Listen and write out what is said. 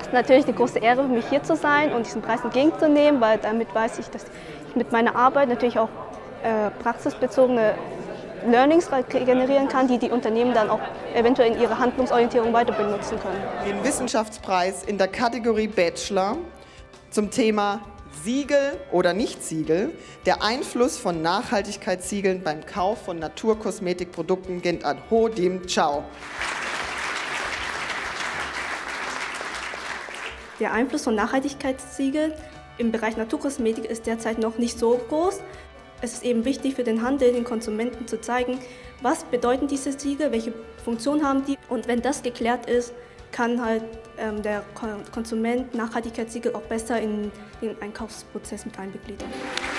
Es ist natürlich eine große Ehre für mich, hier zu sein und diesen Preis entgegenzunehmen, weil damit weiß ich, dass ich mit meiner Arbeit natürlich auch praxisbezogene Learnings generieren kann, die die Unternehmen dann auch eventuell in ihrer Handlungsorientierung weiter benutzen können. Den Wissenschaftspreis in der Kategorie Bachelor zum Thema Siegel oder Nicht-Siegel, der Einfluss von Nachhaltigkeitssiegeln beim Kauf von Naturkosmetikprodukten geht an Ho Dim Chao. Der Einfluss von Nachhaltigkeitssiegeln im Bereich Naturkosmetik ist derzeit noch nicht so groß. Es ist eben wichtig für den Handel, den Konsumenten zu zeigen, was bedeuten diese Siegel, welche Funktion haben die. Und wenn das geklärt ist, kann halt der Konsument Nachhaltigkeitssiegel auch besser in den Einkaufsprozess mit einbegliedern.